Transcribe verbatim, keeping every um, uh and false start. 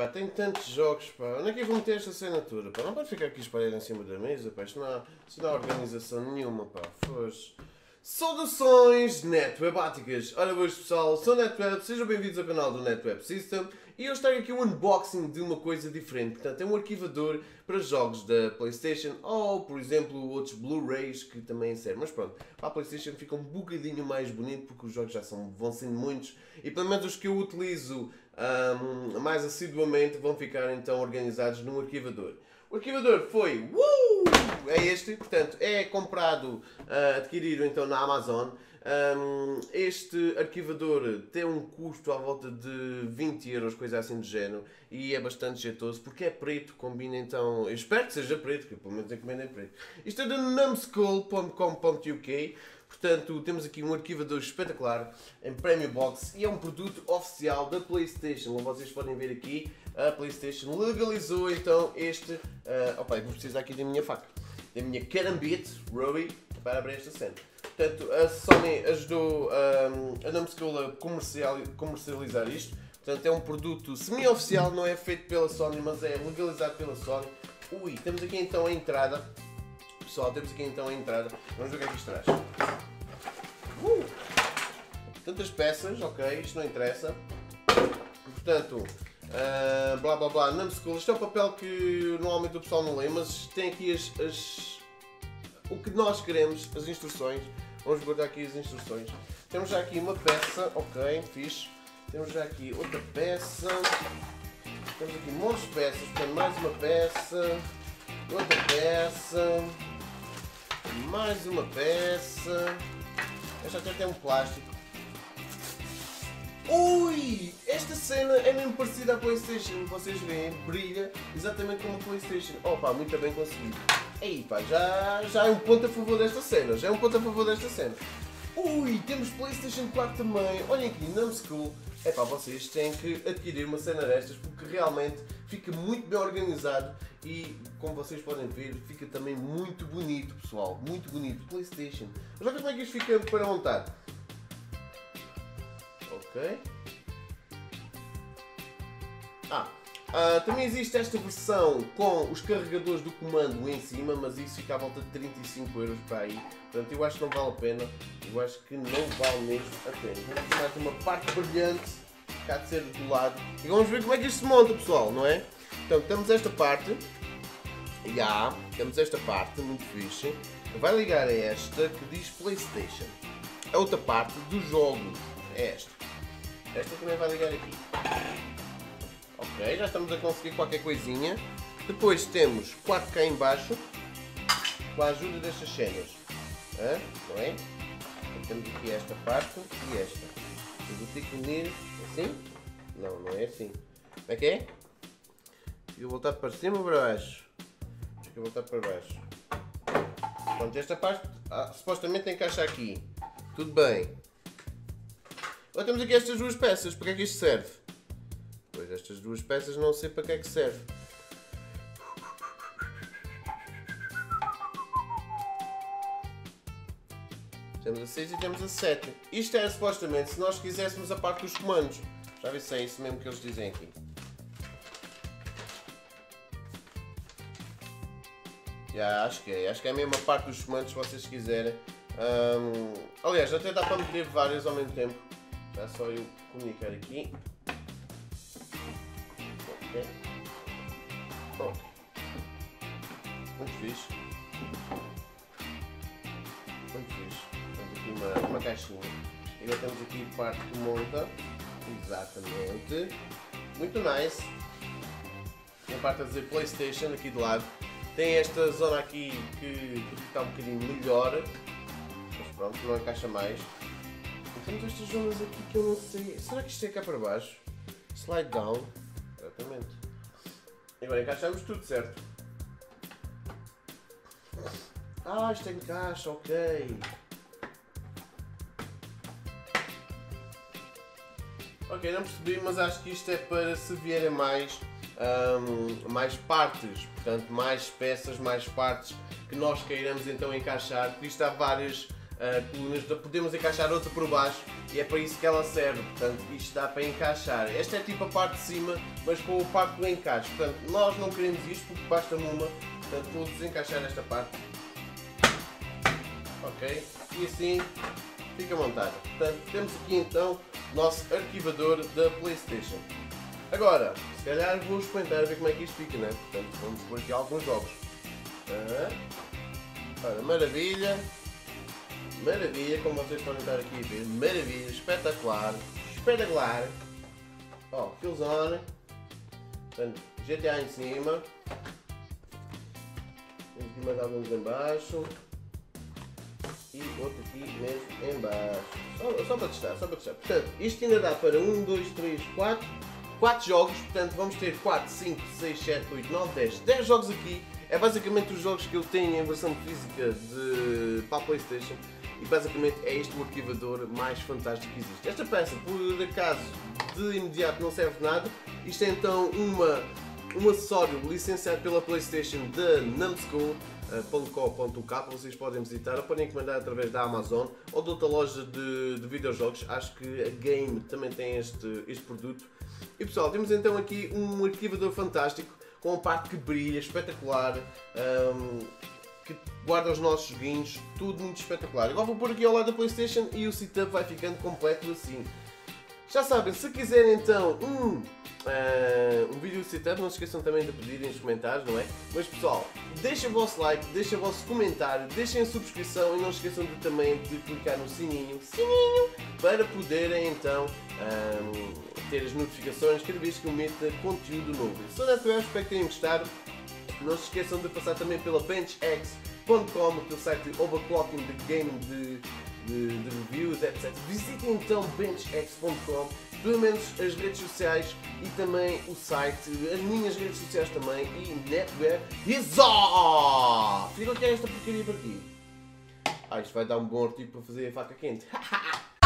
pá, tem tantos jogos, pá. Onde é que eu vou meter esta cena toda, pá? Não pode ficar aqui espalhado em cima da mesa, pá. Isto não há, isto não há organização nenhuma, pá. Foge. Saudações netwebáticas! Ora boas pessoal, sou o NetWeb, sejam bem-vindos ao canal do NetWeb System e hoje trago aqui um unboxing de uma coisa diferente. Portanto, é um arquivador para jogos da PlayStation ou, por exemplo, outros Blu-rays que também servem. Mas pronto, para a PlayStation fica um bocadinho mais bonito porque os jogos já são, vão sendo muitos e pelo menos os que eu utilizo um, mais assiduamente vão ficar então organizados num arquivador. O arquivador foi, uh, é este, portanto é comprado, uh, adquirido então na Amazon. Um, este arquivador tem um custo à volta de vinte euros, coisa assim do género, e é bastante jeitoso porque é preto, combina então, eu espero que seja preto, que pelo menos encomendo em preto. Isto é da numbskull ponto com ponto U K. Portanto, temos aqui um arquivador espetacular em Premium Box e é um produto oficial da PlayStation. Como vocês podem ver aqui, a PlayStation legalizou então este... Uh, opa, vou precisar aqui da minha faca, da minha carambite, Robbie, para abrir esta cena. Portanto, a Sony ajudou um, a Numbskull a comercial, comercializar isto. Portanto, é um produto semi-oficial, não é feito pela Sony, mas é legalizado pela Sony. Ui, temos aqui então a entrada. Pessoal, temos aqui então a entrada. Vamos ver o que é que isto traz. Uh! Tantas peças, ok, isto não interessa. Portanto, uh, blá blá blá, Numbskull. Isto é um papel que normalmente o pessoal não lê, mas tem aqui as, as, o que nós queremos, as instruções. Vamos guardar aqui as instruções. Temos já aqui uma peça, ok, fixe. Temos já aqui outra peça. Temos aqui um monte de peças, portanto, mais uma peça. Outra peça. Mais uma peça. Esta até tem um plástico. Ui! Esta cena é mesmo parecida à PlayStation. Vocês veem, brilha exatamente como a PlayStation. Opa, muito bem conseguido. Ei pá, já, já é um ponto a favor desta cena. Já é um ponto a favor desta cena. Ui, temos PlayStation quatro também. Olhem aqui, Numbskull. É pá, vocês têm que adquirir uma cena destas porque realmente fica muito bem organizado e, como vocês podem ver, fica também muito bonito, pessoal. Muito bonito. PlayStation. Mas olha como é que isto fica para montar. Ok. Ah, ah, também existe esta versão com os carregadores do comando em cima, mas isso fica à volta de trinta e cinco euros para aí. Portanto, eu acho que não vale a pena. Eu acho que não vale mesmo a pena. Vamos ter mais uma parte brilhante que há de ser do lado. E vamos ver como é que isto se monta, pessoal, não é? Então, temos esta parte. Já, yeah, temos esta parte, muito fixe. Vai ligar a esta que diz PlayStation. A outra parte dos jogos é esta. Esta também vai ligar aqui. Ok, já estamos a conseguir qualquer coisinha. Depois temos quatro cá em baixo, com a ajuda destas cenas. Hã? Não é? Então, temos aqui esta parte e esta. Eu vou ter que unir assim? Não, não é assim. Como é que é? Eu vou voltar para cima ou para baixo? Acho que eu vou voltar para baixo. Pronto, esta parte ah, supostamente encaixa aqui. Tudo bem. Agora temos aqui estas duas peças. Para que é que isto serve? Pois estas duas peças não sei para que é que serve. Temos a seis e temos a sete. Isto é supostamente se nós quiséssemos a parte dos comandos. Já vi se é isso mesmo que eles dizem aqui. Já, acho que é. Acho que é mesmo a parte dos comandos se vocês quiserem. Um, aliás, até dá para meter vários ao mesmo tempo. Já é só eu comunicar aqui. Ok. Ok. Muito fixe. Muito fixe. Temos aqui uma, uma caixinha. E agora temos aqui parte que monta. Exatamente. Muito nice. Tem a parte a dizer PlayStation aqui de lado. Tem esta zona aqui que está um bocadinho melhor. Mas pronto, não encaixa mais. E temos estas zonas aqui que eu não sei. Será que isto é cá para baixo? Slide down. Exatamente. E agora encaixamos tudo, certo? Ah, isto encaixa, ok. Ok, não percebi, mas acho que isto é para se vierem mais, um, mais partes, portanto mais peças, mais partes que nós queiramos então encaixar, porque isto há várias, uh, colunas, podemos encaixar outra por baixo e é para isso que ela serve, portanto isto dá para encaixar. Esta é tipo a parte de cima, mas com o parte do encaixe, portanto nós não queremos isto porque basta-me uma, portanto vou desencaixar esta parte, ok, e assim fica montada. Portanto temos aqui então o nosso arquivador da PlayStation. Agora, se calhar vou experimentar a ver como é que isto fica, né? Portanto vamos pôr aqui alguns jogos. Ah, ora, maravilha, maravilha, como vocês podem estar aqui a ver, maravilha, espetacular, espetacular. Ó, oh, Killzone, portanto, G T A em cima, temos aqui mais alguns em baixo e outro aqui mesmo em baixo, só, só para testar, só para testar. Portanto, isto ainda dá para um, dois, três, quatro, quatro jogos, portanto vamos ter quatro, cinco, seis, sete, oito, nove, dez, dez jogos aqui. É basicamente os jogos que eu tenho em versão física de, para a PlayStation e basicamente é este o arquivador mais fantástico que existe. Esta peça, por acaso, de imediato não serve de nada. Isto é então uma, um acessório licenciado pela PlayStation da numbskull ponto co ponto uk, vocês podem visitar ou podem encomendar através da Amazon ou de outra loja de, de videojogos. Acho que a Game também tem este, este produto. E pessoal, temos então aqui um arquivador fantástico com uma parte que brilha, espetacular, um, que guarda os nossos joguinhos, tudo muito espetacular. Agora vou pôr aqui ao lado da PlayStation e o setup vai ficando completo assim. Já sabem, se quiserem então um, uh, um vídeo de setup, não se esqueçam também de pedir nos comentários, não é? Mas pessoal, deixem o vosso like, deixem o vosso comentário, deixem a subscrição e não se esqueçam de, também de clicar no sininho, sininho, para poderem então um, ter as notificações cada vez que eu meto conteúdo novo. Se não tiver, espero que tenham gostado. Não se esqueçam de passar também pela benchx ponto com, que é o site de overclocking de game, de, de, de reviews, etcétera. Visitem então benchx ponto com, pelo menos as redes sociais e também o site, as minhas redes sociais também e NetWeb is off! Fica aqui esta porcaria para aqui. Ah, isto vai dar um bom artigo para fazer a faca quente.